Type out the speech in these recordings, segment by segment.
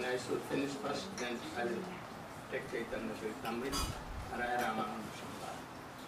I should finish first, then I will take Chaitanya Charitamrita, Raya Ramananda Sambhava.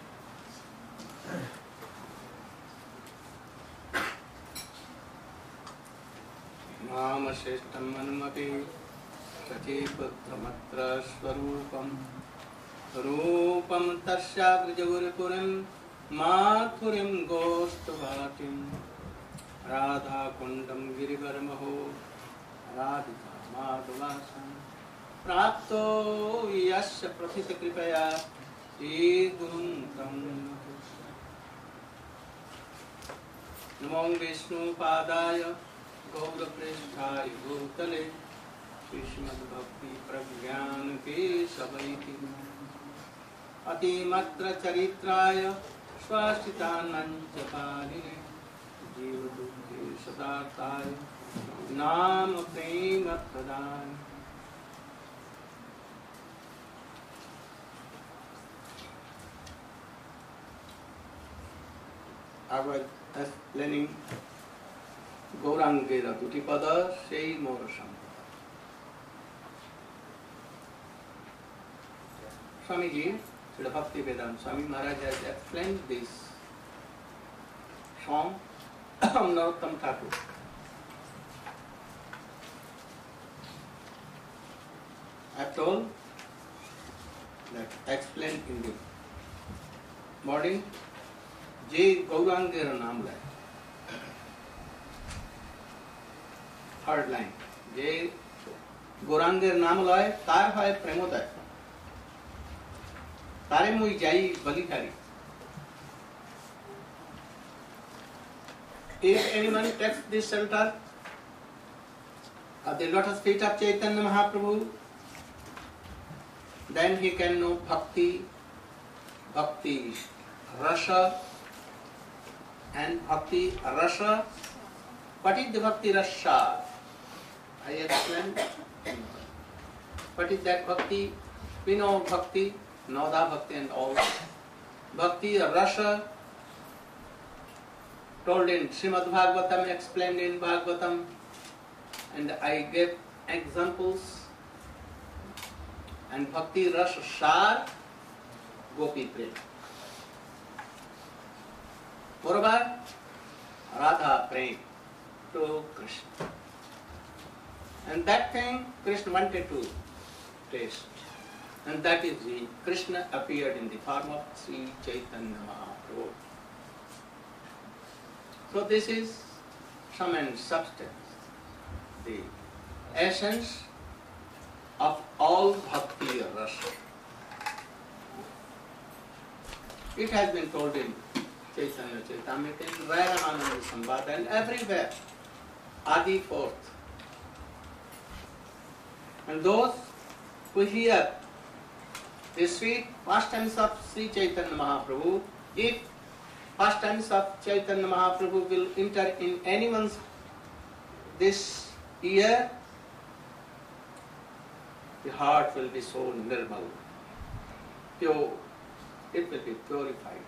Nama Sheshtam Manumati Sachiputtramatra Swarupam Rupam Tasya Grijagurupurim Mathurim Gostavatim Radha Kundam Girivaramaho Radhika Madhuvasam Prapto Yasya Prathita Kripaya Gurum Tam Namo Vishnu Padaya Gaura Preshthai Bhutale Srimad Bhakti Pragyan Ke Sabaiti Ati Matra Charitraya Swashitananchapani Jiva Dukhi Sadartaya Nam Prema Pradhan. I was explaining Gaurangera Dutipada Sei Morasam. Swamiji, Srila Bhaktivedanta Swami Maharaj has explained this song of Narottam Thakur. I have told that explained in the morning. जे गौरांगेर नाम लाए third line जे गौरांगेर नाम लाए तार है प्रेमोदय तारे मुई जाई बलिहारी. If anyone takes this shelter of the lotus feet of Chaitanya Mahaprabhu, then he can know bhakti, bhakti rasa, and bhakti rasa. What is the bhakti rasa? I explained. What is that bhakti? We know bhakti, Nada bhakti and all. Bhakti rasa told in Srimad Bhagavatam, explained in Bhagavatam, and I gave examples. And bhakti rasa sar gopi prem. Moreover, Radha prayed to Krishna. And that thing Krishna wanted to taste. And that is the Krishna appeared in the form of Sri Chaitanya Mahaprabhu. So this is sum and substance, the essence of all bhakti rasa. It has been told in Chaitanya Charitamrita, in Raya Ramananda Sambhava, and everywhere, Adi forth. And those who hear the sweet pastimes of Sri Chaitanya Mahaprabhu, if pastimes of Chaitanya Mahaprabhu will enter in anyone's this ear, the heart will be so nirmal, pure, it will be purified.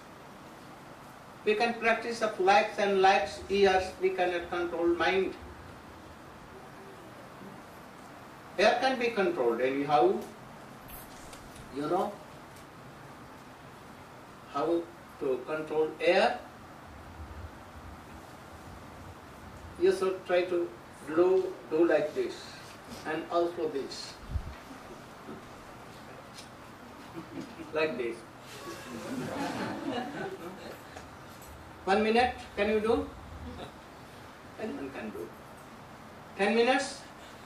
We can practice of lakhs and lakhs years, we cannot control mind. Air can be controlled anyhow. You know how to control air? You should try to do like this and also this. Like this. 1 minute, can you do? Anyone can do. 10 minutes?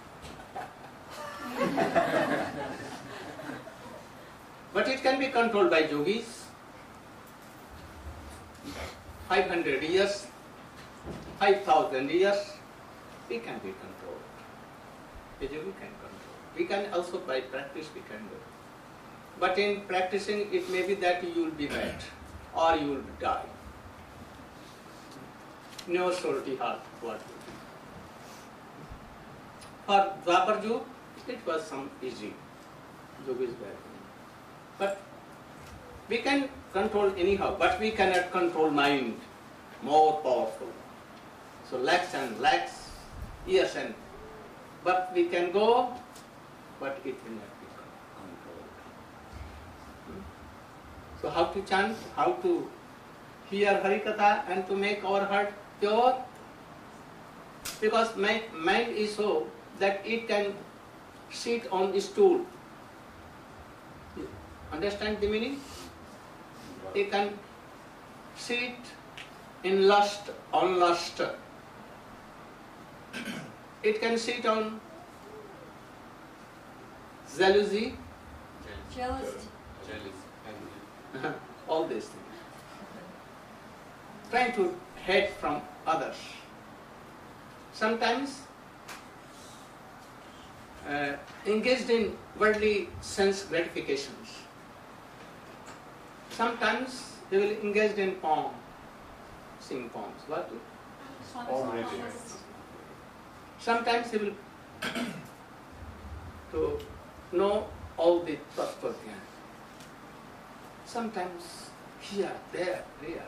But it can be controlled by yogis. 500 years, 5,000 years, we can be controlled. The yogi can control. We can also by practice we can do. But in practicing it may be that you will be mad or you will die. No surety what will be. For Dwapar Yug, it was some easy. Yogis were. But we can control anyhow, but we cannot control mind, more powerful. So lakhs and lakhs, years and but we can go, but it will not be controlled. So how to chant, how to hear Harikatha and to make our heart pure? Because mind is so that it can sit on a stool. Understand the meaning? It can sit in lust, on lust. It can sit on jealousy, all these things. Trying to hide from others. Sometimes engaged in worldly sense gratifications. Sometimes they will engage in poem, sing poems. What? Sometimes he will to know all the Tattva Jnana. Sometimes here, there, there.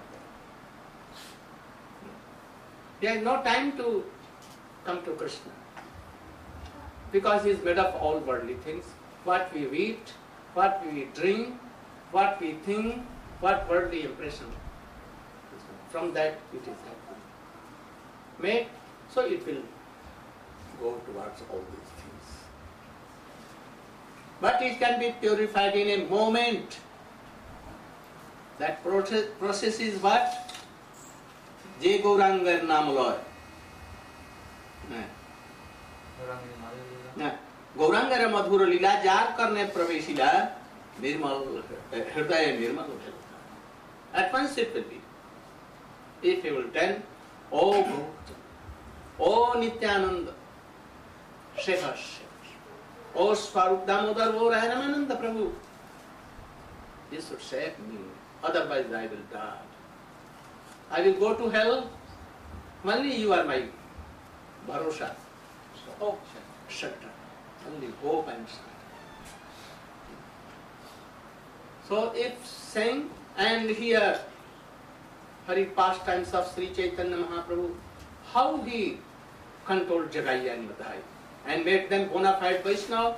He has no time to come to Krishna because he is made of all worldly things. What we eat, what we drink, what we think, what worldly impression. From that it is made, so it will go towards all these things. But it can be purified in a moment. That process is what? Je Gaurangar Namaloy. गौरांगर मधुर लीला जार करने प्रवेशिला निर्मल हृदय निर्मल at once it will be. If you will tell, oh Bhakta, oh Nityananda, save us, oh Swarup Damodar, oh Ramananda Prabhu, you should save me, otherwise I will die. I will go to hell, only you are my bharosha, shelter, only hope and shelter. So if saying and hear Hari pastimes of Sri Chaitanya Mahaprabhu, how he controlled Jagai and Madhai and made them bona fide Vaishnava.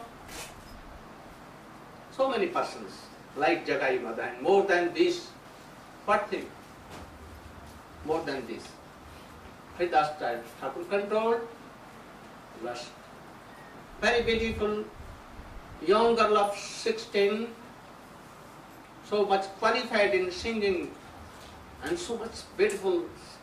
So many persons like Jagai Madhai, more than this, what thing? More than this. Haridas Thakur controlled lust. Very beautiful young girl of 16, so much qualified in singing and so much beautiful.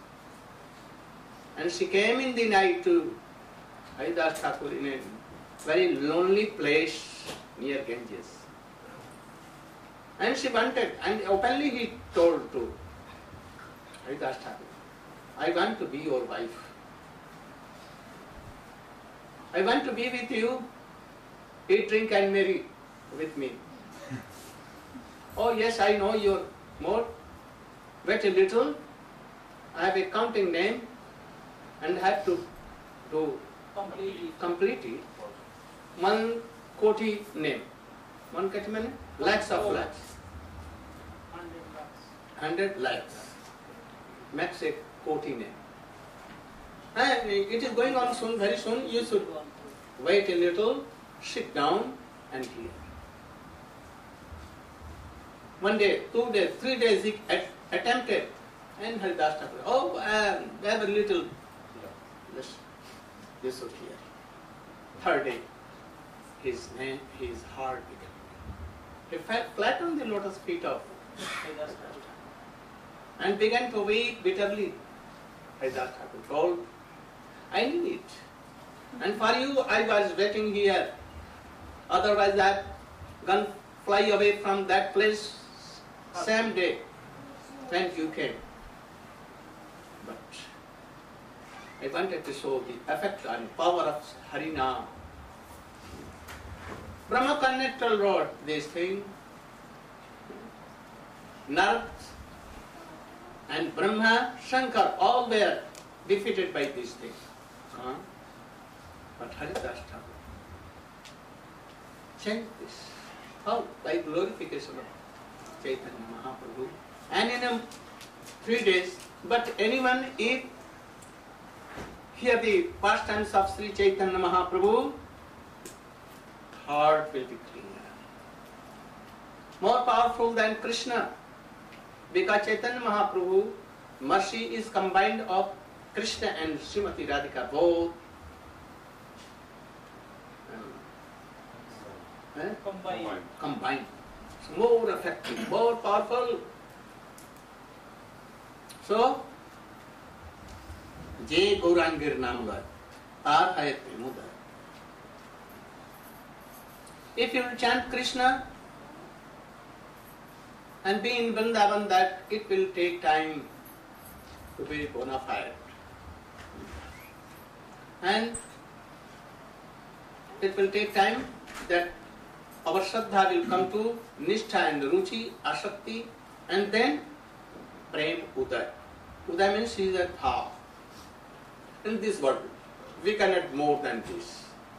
And she came in the night to Haridas Thakur in a very lonely place near Ganges. And she wanted, and openly he told to Haridas Thakur, I want to be your wife. I want to be with you, eat, drink and marry with me. Oh yes, I know your mode. Wait a little, I have a counting name and have to do completely 1 koti name. 1 koti means lakhs of lakhs. 100 lakhs. Makes a koti name. And it is going on soon, very soon. You should wait a little, sit down and hear. 1 day, 2 days, 3 days he attempted, and Haridas Thakur, oh, very little, this should hear. 3rd day, his heart began. He fell flat on the lotus feet of Haridas Thakur and began to weep bitterly. Haridas Thakur told, I need it. And for you I was waiting here. Otherwise I have gone fly away from that place same day when you came. But I wanted to show the effect and power of Harinam. Brahma Connector wrote this thing. Narad and Brahma, Shankar, all were defeated by this thing. But Haridas Thakur changed this. How? By glorification of Chaitanya Mahaprabhu. And in 3 days, but anyone, if hear the pastimes of Sri Chaitanya Mahaprabhu, heart will be clear. More powerful than Krishna, because Chaitanya Mahaprabhu, mercy is combined of Krishna and Srimati Radhika both. Combined. It's more effective, more powerful. So, Je Gaurangir Namlay, Tar Hayat Premodaya. If you will chant Krishna and be in Vrindavan, that it will take time to be bona fide. And it will take time that our Shraddha will come to Nishtha and Ruchi, Asakti, and then Prem Uday. Uday means he is a bhav. In this world, we cannot more than this.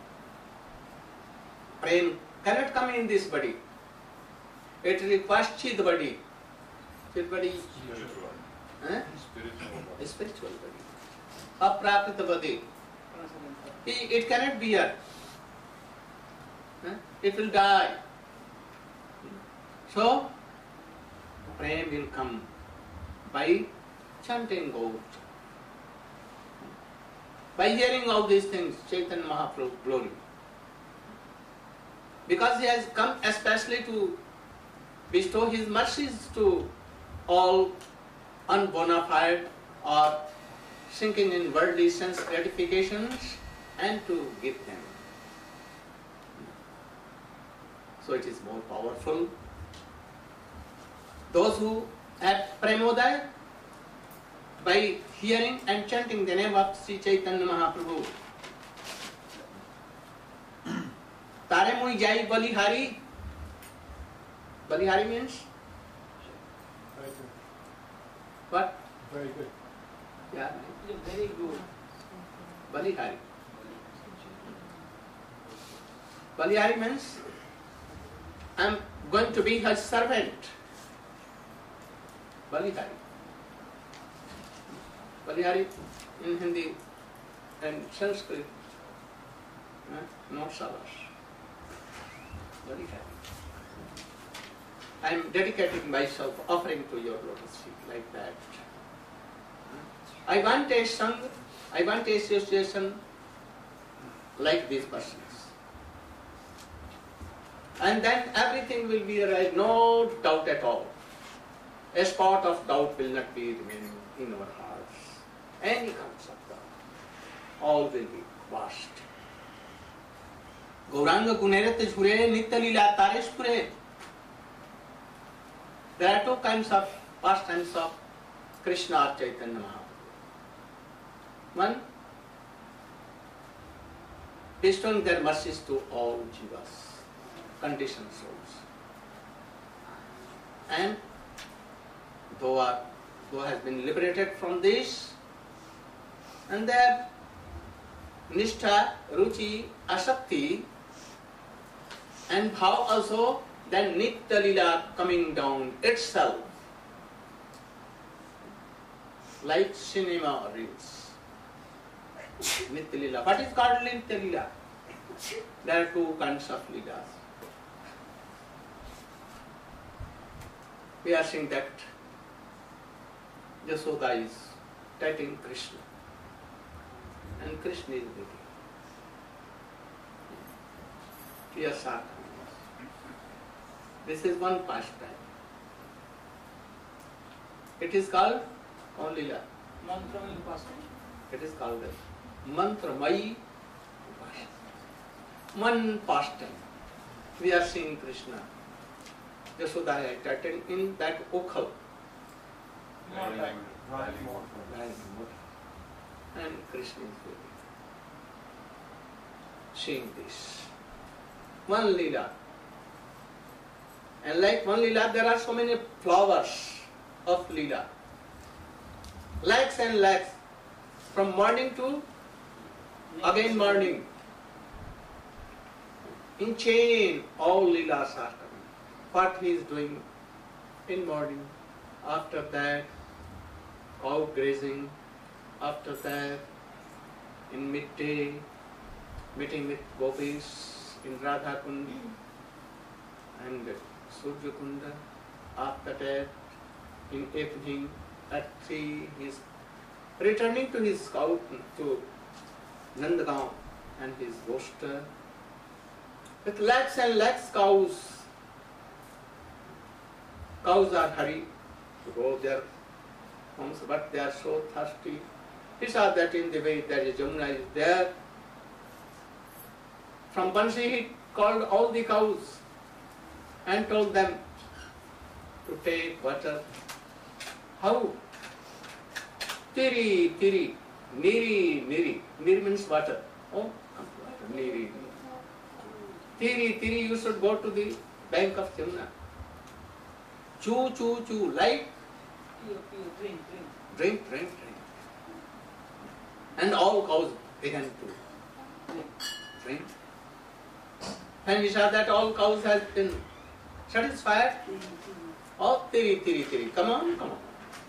Prem cannot come in this body. It requires Chid body. Chid body is spiritual body. Aprakrita body. It cannot be here. It will die. So, Prem will come by chanting Gaur. By hearing all these things, Chaitanya Mahaprabhu glory. Because he has come especially to bestow his mercies to all unbona fide or sinking in worldly sense gratifications and to give them. So it is more powerful. Those who have Premodaya, by hearing and chanting the name of Sri Chaitanya Mahaprabhu, Tare Mui Jai Balihari. Balihari means? Very good. What? Very good. Yeah, very good. Balihari. Balihari means I am going to be her servant. Balihari. Balihari in Hindi and Sanskrit, not Sabash. Balihari. I am dedicating myself, offering to your lotus feet like that. I want a sangha, I want a association like these persons. And then everything will be right, no doubt at all. A spot of doubt will not be remaining in our hearts. Any kinds of doubt, all will be washed. Gauranga Gunerat Jhure Nitya Lila Taresh Pure. There are two kinds of pastimes of Krishna or Chaitanya Mahaprabhu. One, bestowing their mercies to all jivas, conditioned souls. And though has been liberated from this, and their Nishtha, Ruchi, Asakti, and bhav also, then Nitya Lila coming down itself, like cinema reels. Nitya Lila. What is called Nitya Lila? There are two kinds of Leelas. We are seeing that Yasoda is touching Krishna, and Krishna is with him. Yes, sir. This is one pastime. It is called Lila. Mantramayi pastime. It is called Mantramayi pastime. One pastime. We are seeing Krishna. Yasoda is touching in that okhal. And Krishna is with him. Seeing this. One Leela. And like one Leela, there are so many flowers of Leela. Lakhs and lakhs. From morning to again morning. In chain, all Leelas are coming. What he is doing in morning. After that, cow grazing. After that, in midday, meeting with gopis in Radha Kund and Surya Kunda. After that, in evening at 3, he is returning to his cow, to Nandagaon and his roaster with lakhs and lakhs cows. Cows are hurried to go their homes, but they are so thirsty. He saw that in the way there is Jamuna is there. From Bansi he called all the cows and told them to take water. How? Tiri, tiri, niri, niri. Niri means water. Oh, niri. Tiri, tiri, you should go to the bank of Jamuna. Chew, chew, chew, like Drink. drink, drink, drink. And all cows began to drink. And he saw that all cows had been satisfied. Oh, tiri, tiri, tiri, come on, come on.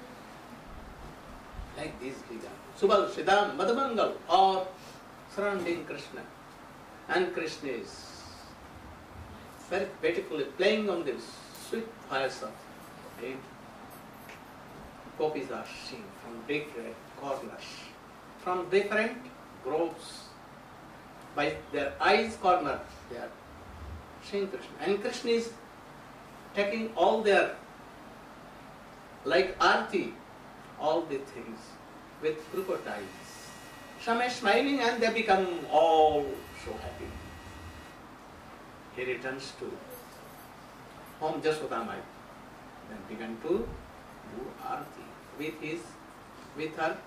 Like this began. Subal, Siddham, Madhamangal, or surrounding Krishna. And Krishna is very beautifully playing on this sweet voice of him. Gopis are seen from different corners, from different groves. By their eyes corner, they are seeing Krishna. And Krishna is taking all their, like arti, all the things with crocodiles. Some are smiling and they become all so happy. He returns to home Jasodamai, then began to do arti with her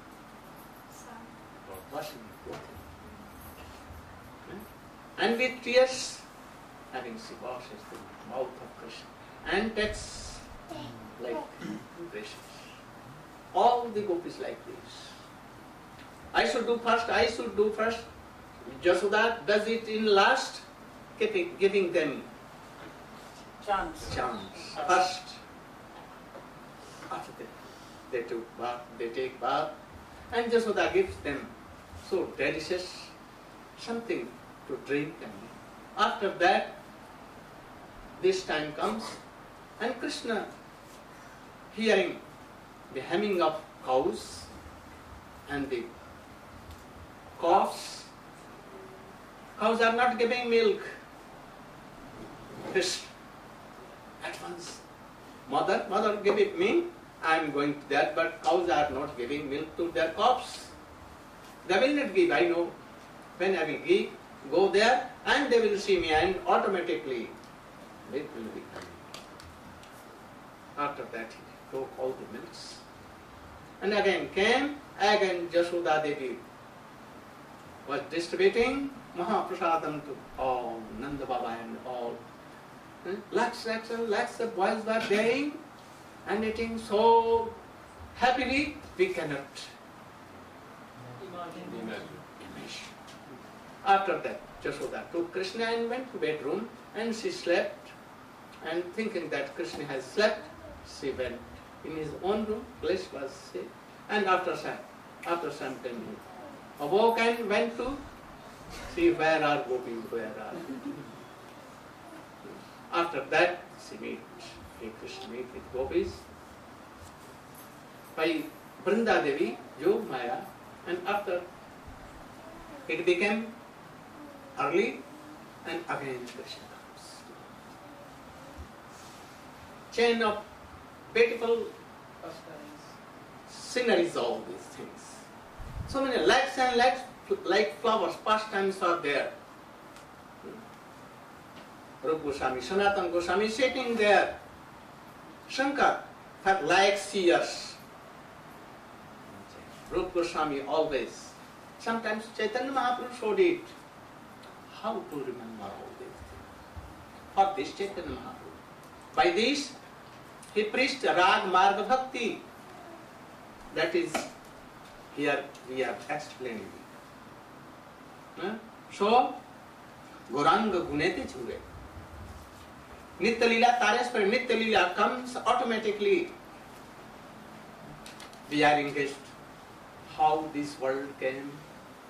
washing clothing. And with tears, having she washes the mouth of Krishna and takes like precious. All the gopis like this. I should do first. Jasoda does it in last, giving them Chance. First. After that, they take bath, and Jasoda gives them so delicious something to drink. And after that, this time comes, and Krishna, hearing the hemming of cows and the calves, cows are not giving milk. Krishna at once, mother, give it me. I am going to that, but cows are not giving milk to their calves. They will not give, I know. When I will give, go there, and they will see me, and automatically milk will be coming. After that, he took all the milks. And again came, again Jasoda Devi was distributing Mahaprasadam to all, Nanda Baba and all. Lakhs and lakhs of boys were there and eating so happily, we cannot imagine. After that, Jasoda took Krishna and went to bedroom, and she slept, and thinking that Krishna has slept, she went in his own room, place was safe, and after some time he awoke and went to see where are gopis, where are. After that, Krishna meet with gopis by Vrinda Devi, Yog Maya, and after it became early, and again Krishna comes. Chain of beautiful sceneries, all these things. So many lakhs and lakhs, like flowers, pastimes are there. Rupa Goswami, Sanatana Goswami sitting there. Shankar for lakhs years. Rupa Goswami always. Sometimes Chaitanya Mahaprabhu showed it. How to remember all these things? For this Chaitanya Mahaprabhu. By this, he preached Rag Marga Bhakti. That is, here we are explaining. So, Gauranga Gunete Chure. Nitya Leela Tarespar, Nitya Leela comes automatically. We are engaged. How this world came,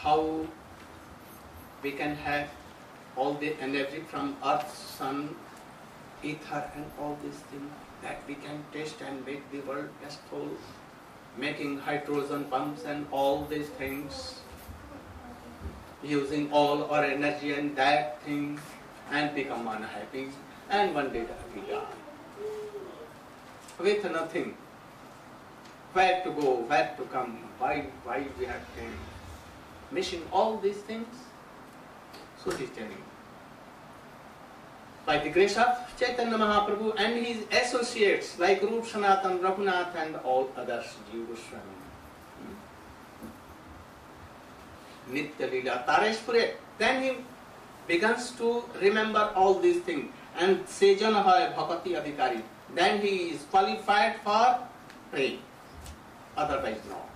how we can have all the energy from earth, sun, ether and all these things that we can test and make the world peaceful, making hydrogen pumps and all these things, using all our energy and that thing and become unhappy and one day we die. With nothing. Where to go, where to come, why we have came. Missing all these things. So he is telling. By the grace of Chaitanya Mahaprabhu and his associates like Rup Sanatan, Raghunath and all others, Jiva Goswami. Nitya Lila, Tareshpure. Then he begins to remember all these things. And Sejana Hai Bhakati Adhikari. Then he is qualified for praying. Otherwise not.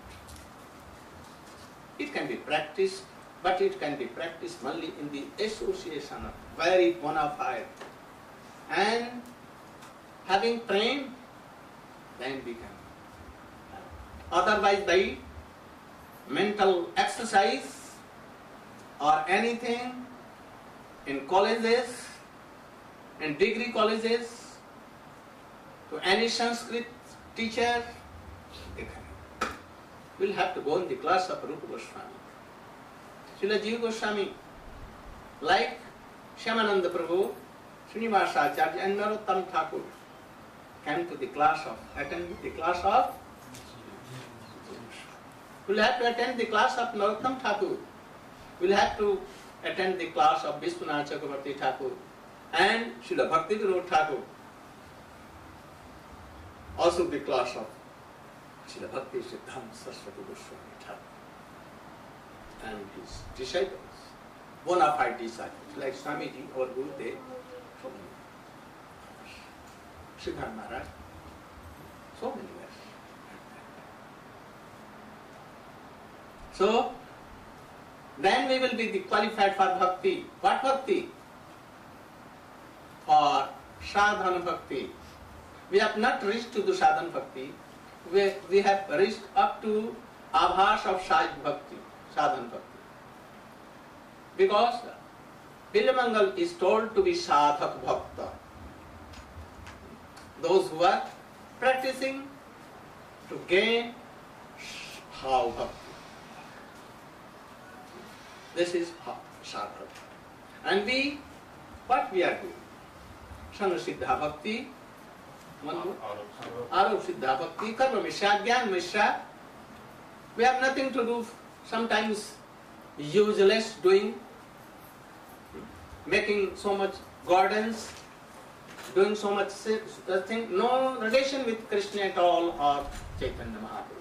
It can be practiced, but it can be practiced only in the association of very bona fide. And having prayed, then we can. Otherwise by mental exercise or anything in colleges, in degree colleges, to any Sanskrit teacher, they can. We'll have to go in the class of Rupa Goswami. Srila Jiva Goswami, like Shyamananda Prabhu, Srinivasa Acharya and Narottam Thakur came to the class of, attend the class of, we'll have to attend the class of Narottam Thakur. We'll have to attend the class of Vishwanath Chakravarti Thakur and Srila Bhakti Vinod Thakur. Also the class of Srila Bhakti Siddhanta Saraswati Goswami Thakur and his disciples, bona fide disciples like Swamiji or Gurudev, so many. Siddhar Maharaj, so many years. So, then we will be qualified for bhakti. What bhakti? For sadhana bhakti. We have not reached to the sadhana bhakti. We have reached up to abhas of bhakti, sadhana bhakti. Because Bilamangal is told to be sadhak bhakta. Those who are practicing to gain bhav bhakti. This is sadhak. And we, what we are doing? Sanasiddha bhakti, Arup Siddha bhakti, Karma Mishra, Gyan Mishra. We have nothing to do, sometimes useless doing, making so much gardens, doing so much thing, no relation with Krishna at all or Chaitanya Mahaprabhu.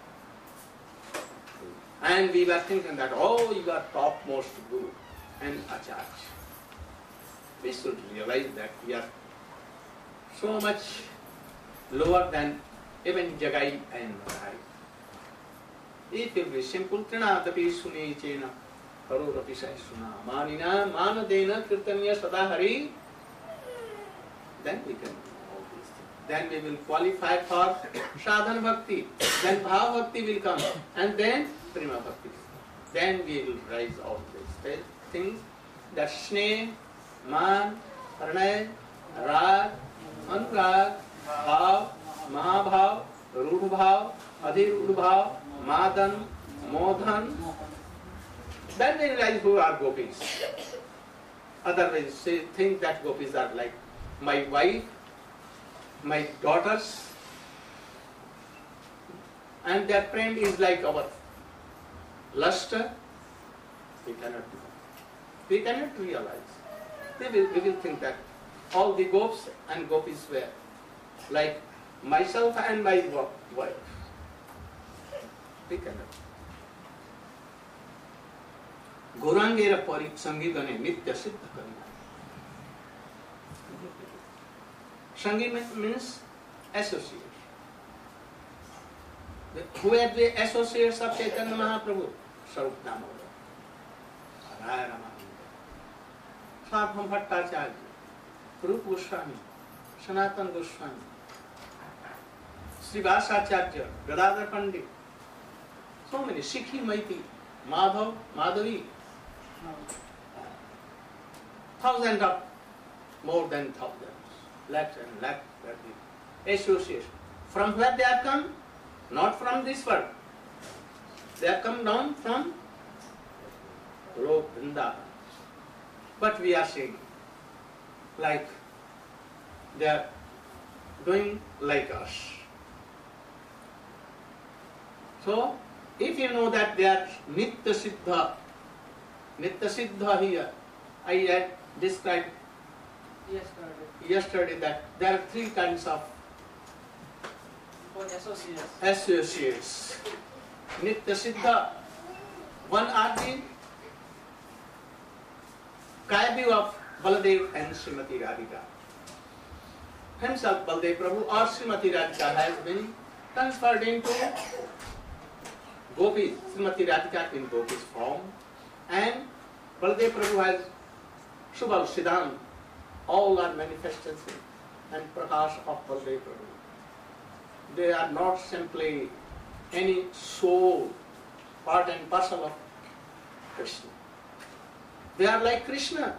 And we were thinking that, oh, you are topmost Guru and Acharya. We should realize that we are so much lower than even Jagai and Madhai. It will be simple. Trinadapi suni chena, karorapi sai suna, manina, manadena, kirtanya sadahari. Then we can do all these things. Then we will qualify for sadhana bhakti. Then bhav bhakti will come. And then prema bhakti. Then we will rise all these things. That sneh, man, pranay, rag, anurag, bhav, mahabhav, rudh bhav, adhirudh bhav, madan, modhan. Then we realize who are gopis. Otherwise, they think that gopis are like my wife, my daughters, and their prem is like our luster. We cannot do that. We cannot realize. We will think that all the gopis and gopis were like myself and my wife. We cannot. Gaurangera parit sangigane nitya siddha karina. Sangi means associates. Who are the associates of Chaitanya Mahaprabhu? Sarup Damodar, Raya Ramananda, Sadham Bhattacharya, Rupa Goswami, Sanatana Goswami, Srivasa Acharya, Gadadhar Pandit, so many, Sikhi Maiti, Madhav, Madhavi. No. Thousands of, more than thousands, lakhs and lakhs association. From where they have come? Not from this world. They have come down from Lok Vrindavan. But we are saying, like they are doing like us. So, if you know that they are Nitya Siddha here, I had described yesterday that there are three kinds of associates. Nitya Siddha, one are the Kaibi of Baladev and Srimati Radhika. Himself, Baladev Prabhu or Srimati Radhika has been transferred into Gopis, Srimati Radhika in Gopis form, and Baladev Prabhu has Shubhal, Siddhant, all are manifestations and Prakash of Baladev Prabhu. They are not simply any soul, part and parcel of Krishna. They are like Krishna.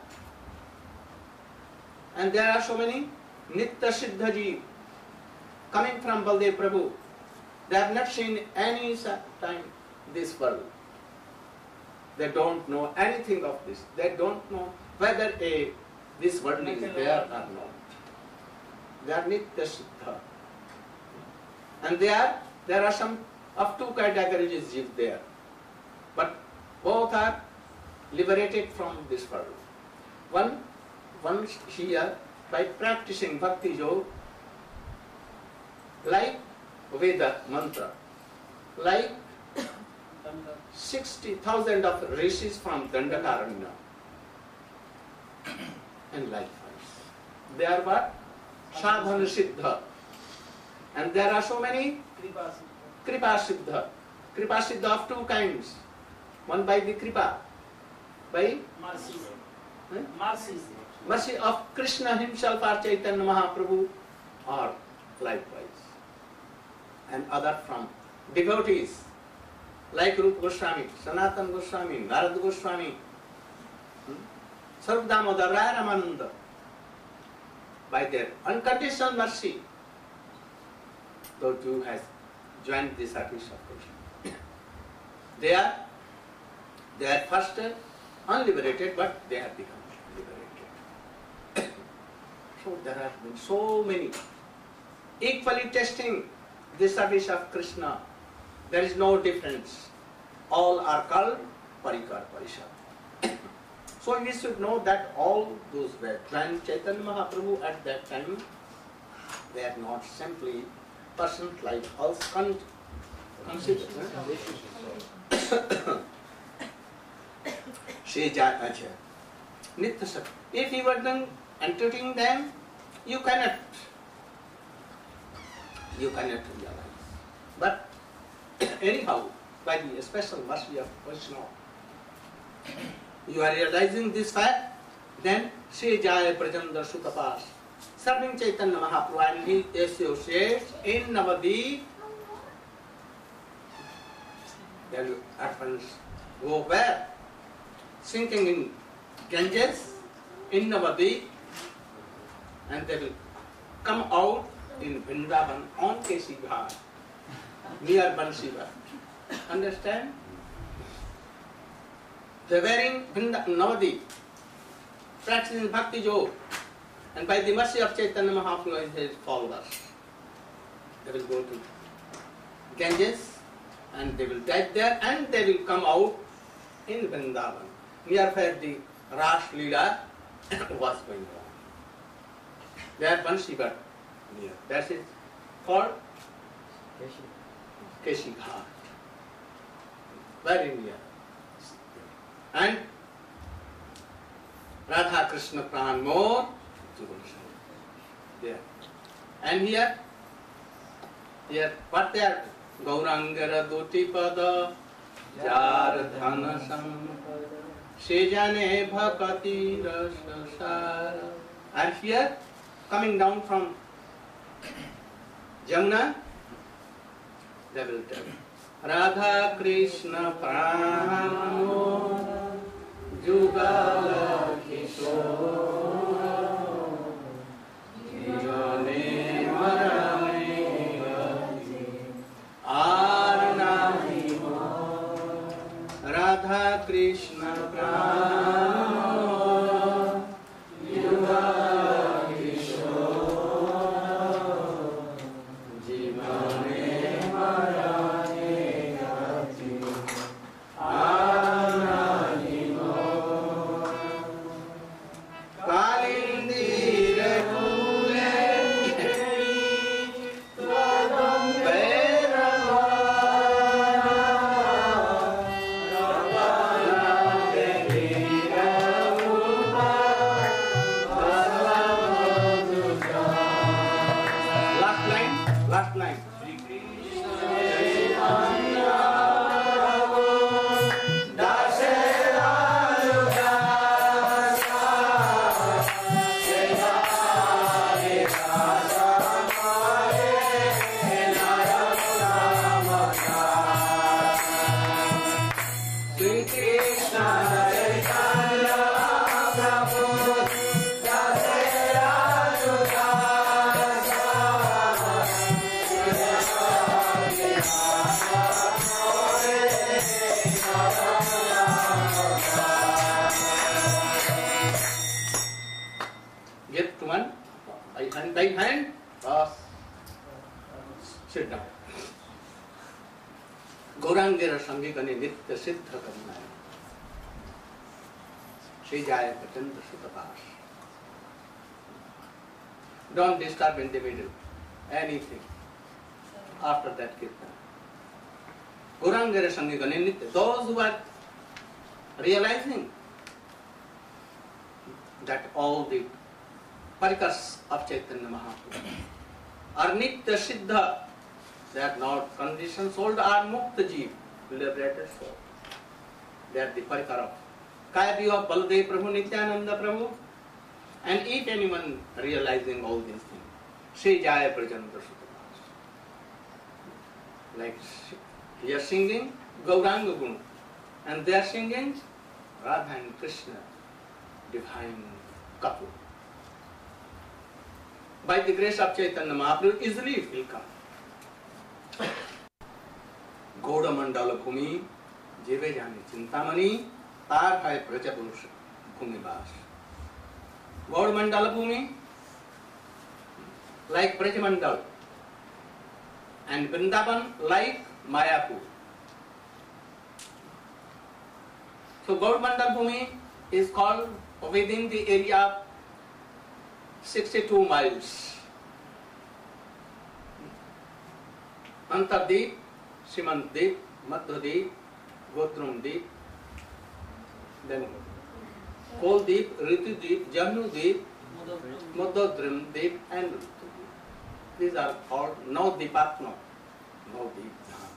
And there are so many Nitya Siddha Ji coming from Baladev Prabhu. They have not seen any time this world. They don't know anything of this. They don't know whether this world is there or not. They are Nitya Siddha. And there are some of two categories of there. But both are liberated from this world. One here, by practicing Bhakti Yoga, like Veda mantra, like 60,000 of rishis from Dandakaranya, and likewise. They are what? Sadhana Siddha. And there are so many Kripa Siddha. Kripa Siddha of two kinds. One by the Kripa, by mercy of Krishna himself or Chaitanya Mahaprabhu, or likewise. And other from devotees like Rupa Goswami, Sanatana Goswami, Narada Goswami, Sarvadamodar Raya Ramananda, by their unconditional mercy, those who has joined the service of Krishna. They are first unliberated, but they have become liberated. So there have been so many equally testing the service of Krishna. There is no difference. All are called Parikar Parishad. So we should know that all those were joined Chaitanya Mahaprabhu at that time. They are not simply persons like us considered. If you were then entertaining them, you cannot realize. But anyhow, by the special mercy of Krishna, you are realizing this fact, then Sri Jaya Prajandra Sutapas, serving Chaitanya Mahaprabhu and his associates in Navadvip, their orphans go where? Sinking in Ganges, in Navadvip, and they will come out in Vrindavan on Keshi Ghat, near Bansiva. Understand? They were in Navadvip, practicing Bhakti Yoga, and by the mercy of Chaitanya Mahaprabhu and his followers, they will go to Ganges, and they will dive there, and they will come out in Vrindavan, near where the Ras Leela was going on. There Bansiva near. That is called Keshi Ghat. Very near. And Radha Krishna Pran Mor there. And here what they are? Gaurangara Doti Pada Jar Dhana Sampada Sejane Bhakati Rasasara. And here, coming down from Jamuna, they will tell Radha Krishna Pramo Jugala Kishore Jivane Marane Gati Arnahi Radha Krishna Pramo Jugala Kishore Jivane Marane Gati Arnahi Kalindire Phule Last line. Sri Krishna Chaitanya Prabhu Get one, right hand, cross, sit down. गौरांगेर संगीकने नित्य सिद्ध करना है श्री जाय प्रचंड सुतपास don't disturb in the middle anything after that kirtan गौरांगेर संगीकने नित्य those who are realizing that all the parikars of Chaitanya Mahaprabhu are nitya siddha. They are not conditioned soul or mukta jeev, liberated soul. They are the parikar of Kaya of Baladev Prabhu, Nityananda Prabhu. And if anyone realizing all these things, Sri Jaya Prajanta Sutapas. Like he is singing Gauranga Gun, and they are singing Radha and Krishna, divine couple. By the grace of Chaitanya Mahaprabhu, easily it will come. Gaur मंडल भूमि जीवे जाने चिंतामणि तार है ब्रजपुरुष भूमिवास गौड़ मंडल भूमि like Brajmandal and Vrindavan like Mayapur. So Gaur Mandal Bhumi is called within the area of 62 miles. Antardeep, Simantdeep, Madhyadeep, Gotrumdeep, then Koldeep, Ritudeep, Jamnudeep, Madhudrimdeep, and these are called Navdeepatma. Navdeep.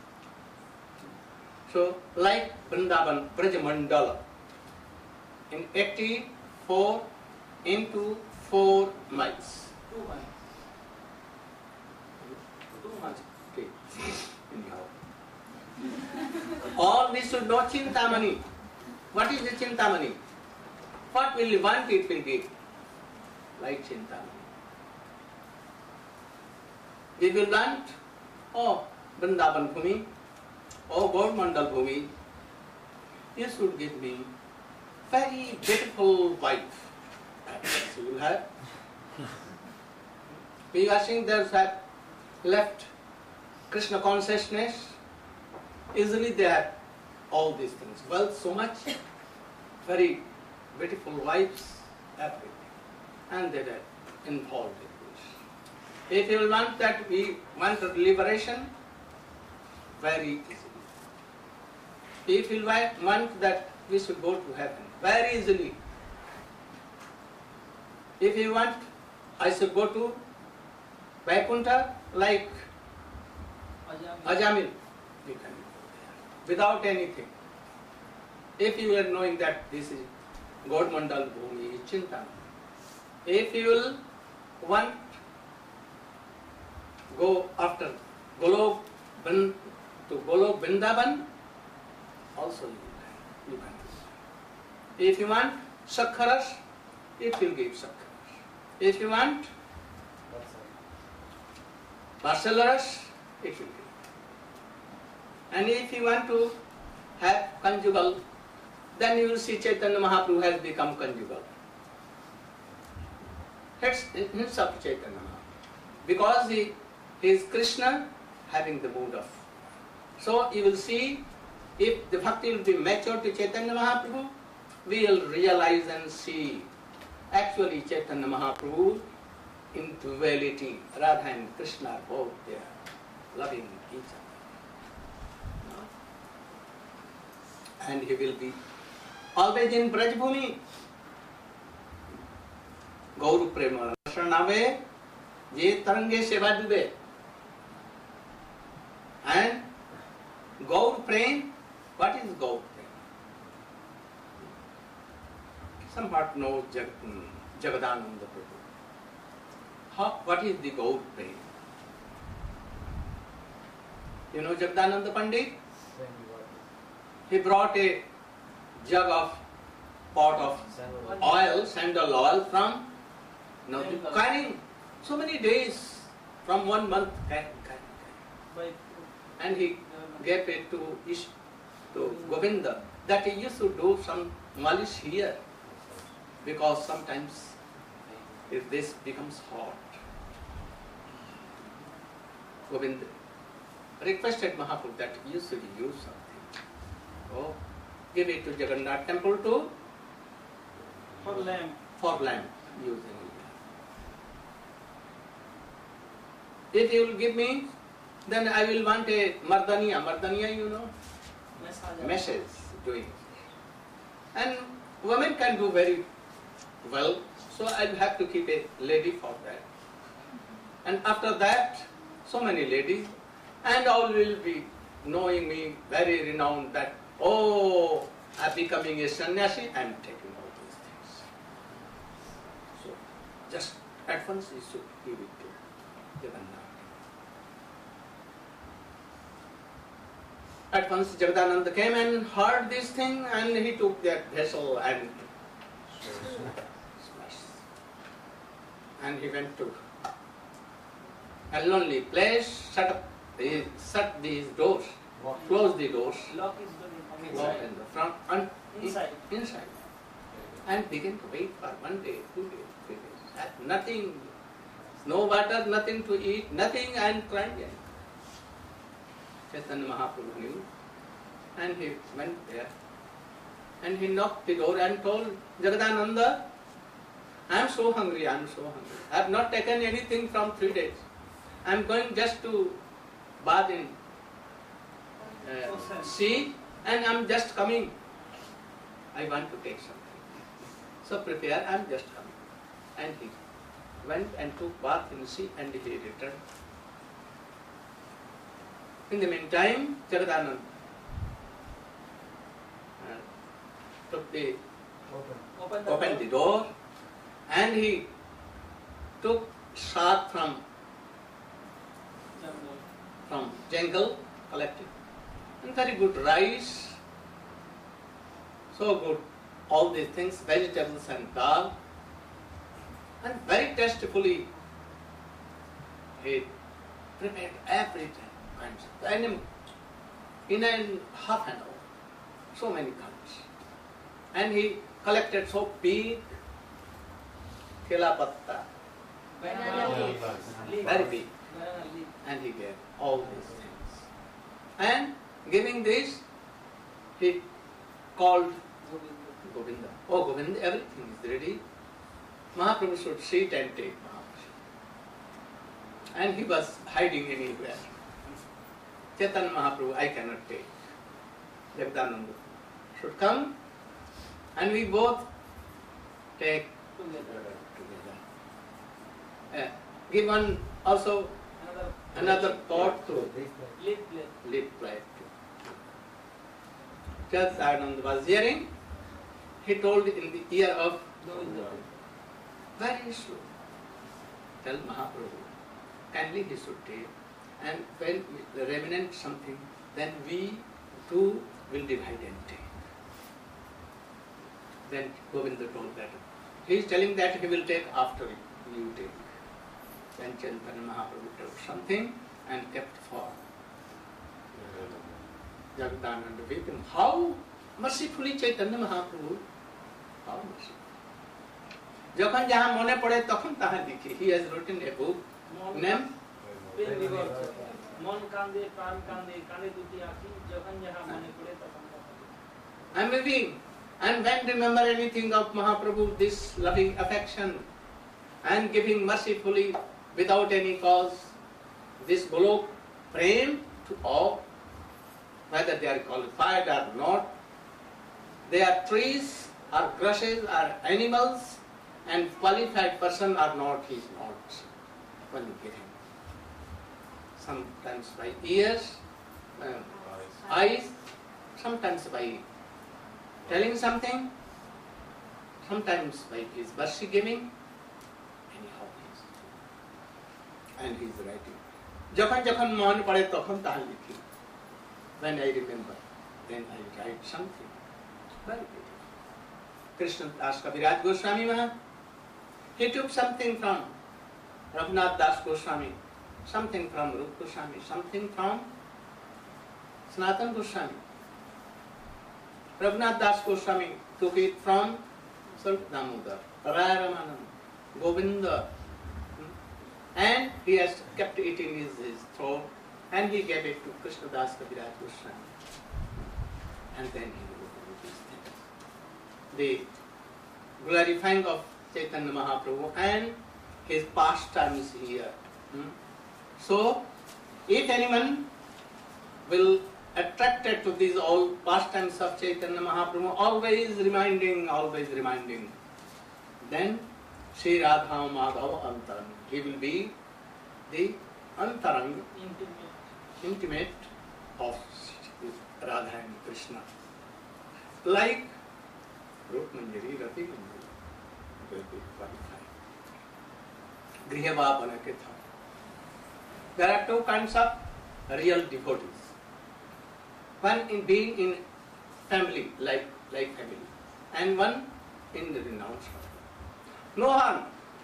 So, like Vrindavan, Brajmandala, in 84 into 4 miles. 2 miles. 2 miles. Okay. Anyhow. All we should know Chintamani. What is the Chintamani? What will you want, it will give. Like Chintamani. We will want, oh, Vrindavan Bhumi, oh, Gaur Mandal Bhumi, you should give me very beautiful wife. Yes, you will have. We are seeing those have left Krishna consciousness, easily they have all these things. Wealth so much, very beautiful wives, everything. And they are involved in this. If you want that, we want liberation, very easily. If you want that we should go to heaven, very easily. If you want, I should go to Vaikuntha like Ajamil, we can go there without anything. If you are knowing that this is Gaur Mandal Bhumi, Chintamani. If you will want go after Golok to to Golok Vrindavan, also you can do. If you want Sakharas, it will give Sakharas. If you want Vatsalaras, it will give. And if you want to have conjugal, then you will see Chaitanya Mahaprabhu has become conjugal. It's himself Chaitanya Mahaprabhu. Because he is Krishna having the mood of. So you will see, if the bhakti will be mature to Chaitanya Mahaprabhu, we will realize and see actually Chaitanya Mahaprabhu in duality. Radha and Krishna are both there, loving each other. And he will be always in Brajbhumi. Gauru Prema Rashanave, Je Tarange Seva Dube. And Gaur Prem, what is Gaur Prem? Somewhat knows Jagadananda Prabhu. What is the Gaur Prem? You know Jagadananda Pandit? He brought a jug of pot of oil, sandal oil from carrying so many days, from 1 month, and he gave it to Govinda, that he used to do some malice here, because sometimes if this becomes hot, Govinda requested Mahaprabhu that you should use something. Oh, give it to Jagannath temple to For lamb. using it. If you will give me, then I will want a Mardaniya. Mardaniya, you know? Message doing. And women can do very well, so I will have to keep a lady for that. And after that, so many ladies, and all will be knowing me very renowned that, oh, I am becoming a sannyasi, I am taking all these things. So, just at once you should give it to Jagannath. At once Jagadananda came and heard this thing, and he took that vessel and smashed. And he went to a lonely place, shut these doors, close the doors, Lock is the lock in the front and Inside. and begin to wait for 1 day, 2 days, 3 days. Had nothing, no water, nothing to eat, nothing, and crying. Chaitanya Mahaprabhu knew, and he went there, and he knocked the door and told Jagadananda, I am so hungry, I have not taken anything from 3 days. I am going just to bath in sea, and I am just coming. I want to take something. So prepare, I am just coming. And he went and took bath in the sea, and he returned. In the meantime, Jagadananda opened the door, and he took shat from jungle, collected, and very good rice, so good, all these things, vegetables and dal, and very tastefully he prepared everything. And in half an hour, so many kinds. And he collected so big kela patta, banana leaf. very big, Banana leaf. and he gave all these things. And giving this, he called Govinda. Oh Govinda, everything is ready. Mahaprabhu should sit and take Mahaprabhu. And he was hiding anywhere. Chaitanya Mahaprabhu, I cannot take. Jagadananda should come, and we both take together. Give one also another pot to lip plate. Jagadananda was hearing. He told in the ear of Govinda, very slow, tell Mahaprabhu, kindly he should take, and when the remnant something, then we too will divide and take. Then Govinda told that. He is telling that he will take after you take. Then Chaitanya Mahaprabhu took something and kept for Jagadananda with him. How mercifully Chaitanya Mahaprabhu, how merciful. যখন যাহা মনে পড়ে তখন তাহা লিখে. He has written a book named প্রেম বিবর্ত মন কান্দে প্রাণ কান্দে কানে দুটি আঁখি যখন যাহা মনে পড়ে তখন I am moving, and when remember anything of Mahaprabhu, this loving affection and giving mercifully without any cause, this Golok prem to all, whether they are qualified or not, they are trees or grasses or animals, and qualified person or not, he is not one getting. Sometimes by ears, eyes, sometimes by telling something, sometimes by his mercy giving, anyhow he is. And he is writing. যখন যখন মন পড়ে তখন তাহা লিখি. When I remember, then I write something. Very beautiful. Krishna Das Kaviraj Goswami Maharaj, he took something from Raghunath Das Goswami, something from Rup Goswami, something from Sanatana Goswami. Raghunath Das Goswami took it from Swarup Damodar, Raya Ramananda, Govinda, and he has kept it in his throat, and he gave it to Krishna Das Kaviraj Goswami. And then he wrote all these things. The glorifying of Chaitanya Mahaprabhu and his pastimes here. So, if anyone will attracted to these all pastimes of Chaitanya Mahaprabhu, always reminding, then Sri Radha Madhava Antarang, he will be the Antarang, intimate of Radha and Krishna. Like Rup Manjari, Rati Manjari, will be qualified. Grihavabhanakitha. There are two kinds of real devotees. One in being in family, like family, and one in the renounced one. No harm.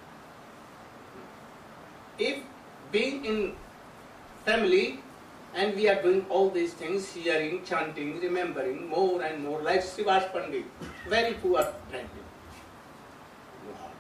If being in family and we are doing all these things, hearing, chanting, remembering more and more, like Srivas Pandit, very poor family. No harm.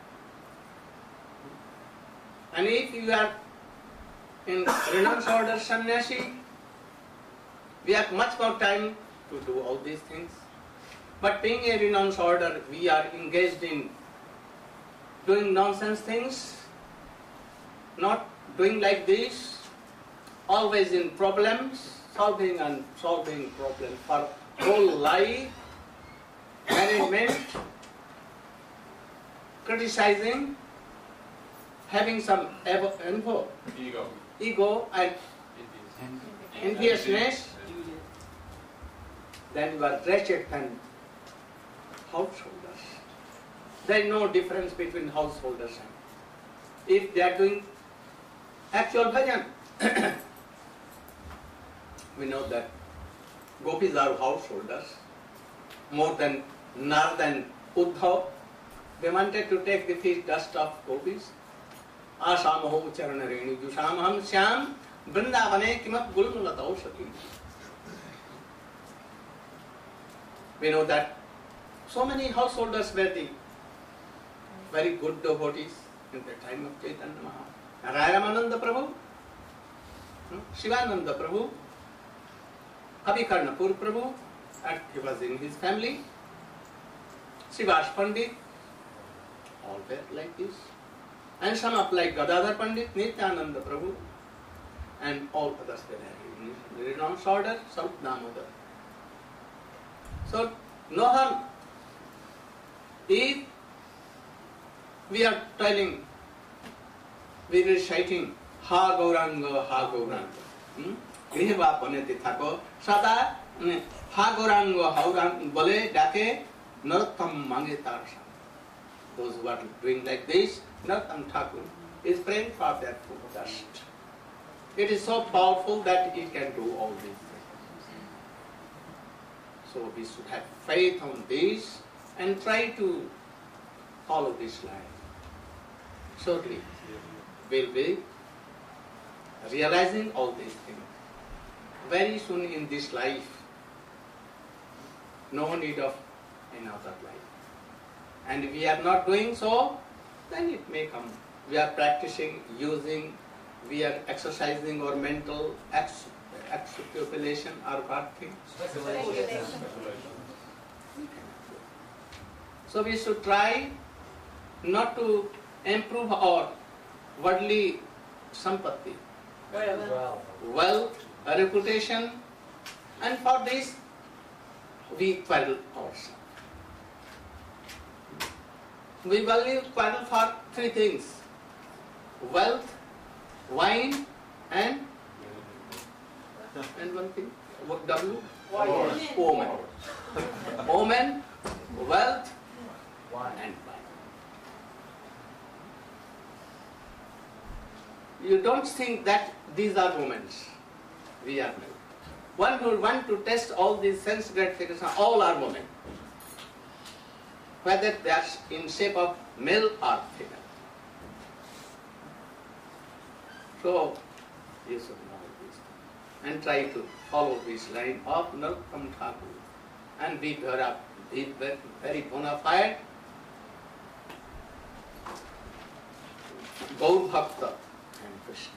And if you are in renounced order sannyasi, we have much more time to do all these things. But being a renounced order, we are engaged in doing nonsense things, not doing like this, always in problems, solving problems for whole life, management, criticizing, having some ego and enviousness. Then you are wretched and householders. There is no difference between householders and if they are doing actual bhajan. We know that gopis are householders more than Narad and Uddhav. They wanted to take the feet dust of gopis. Asamaho charana renu jusamaham syam vrindavane kimat gulmulatau sati. We know that so many householders were the very good devotees in the time of Chaitanya Mahaprabhu. Raya Ramananda Prabhu, Shivananda Prabhu, Abhikarnapur Prabhu, and he was in his family. Srivas Pandit, all were like this. And some up like Gadadhar Pandit, Nityananda Prabhu, and all others were in the renounced order, Swarup Damodar. So, no harm. If we are telling, we are reciting, Ha Gauranga, Ha Gauranga. Grihava Paneti Thako, Sada, Ha Gauranga, Ha Gauranga, Bole, Dake, Narottam Mange Tarsa. Those who are doing like this, Narottam Thakur is praying for that food dust. It is so powerful that it can do all these things. So we should have faith on this and try to follow this line. Shortly, we'll be realizing all these things. Very soon in this life, no need of another life. And if we are not doing so, then it may come. We are practicing, using, we are exercising our mental extrapolation or what thing? So we should try not to improve our worldly sampatti, wealth, reputation, and for this we quarrel ourselves. We value quarrel for three things: wealth, wine, and one thing, what W? Woman. Woman, wealth, and wine. You don't think that these are women. We are men. One who want to test all these sense gratifications, all are women. Whether they are in shape of male or female. So, you should know this and try to follow this line of Narottama Thakur and be very bona fide Gaur Bhakta and Krishna.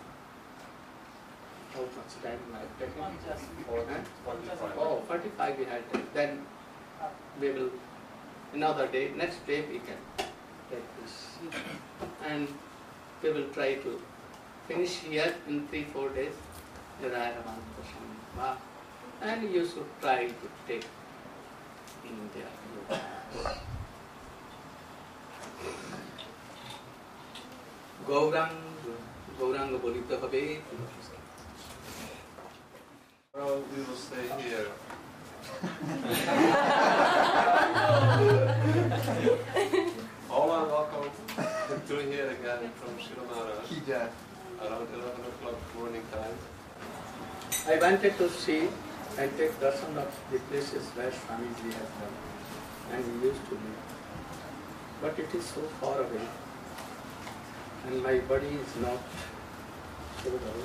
How much time I have taken? 45 we had taken. Then we will, another day, next day we can take this. And we will try to finish here in 3-4 days. And you should try to take India. Gauranga bolite hobe. Well, we will stay here. All are welcome to hear again from Srila Maharaj around 11 o'clock morning time. I wanted to see and take darshan of the places where Swamiji has done and he used to live. But it is so far away and my body is not suitable.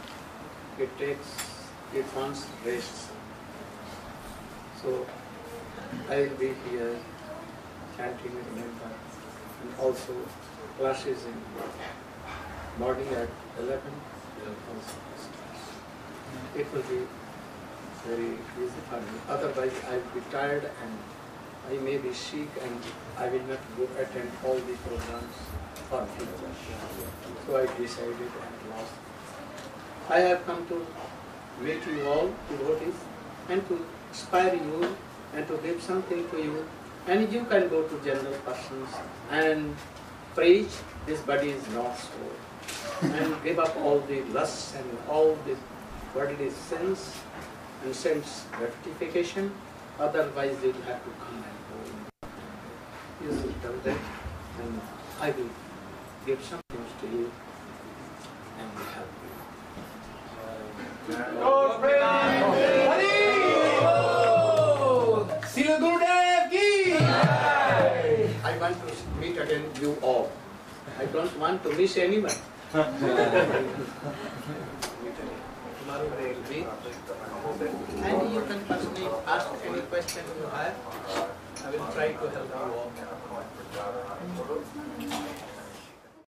It wants rest. So I will be here chanting and remember and also classes in morning at 11 also. It will be very easy for me. Otherwise I will be tired and I may be sick and I will not go attend all the programs for future. So I decided and lost. I have come to meet you all, devotees, and to inspire you and to give something to you. And you can go to general persons and preach, this body is not so. And give up all the lusts and all the worldly sins and sense gratification. Otherwise you will have to come and go. You should tell them and I will give some things to you and will help you. I want to meet again you all. I don't want to miss anyone. And you can personally ask any question you have. I will try to help you all.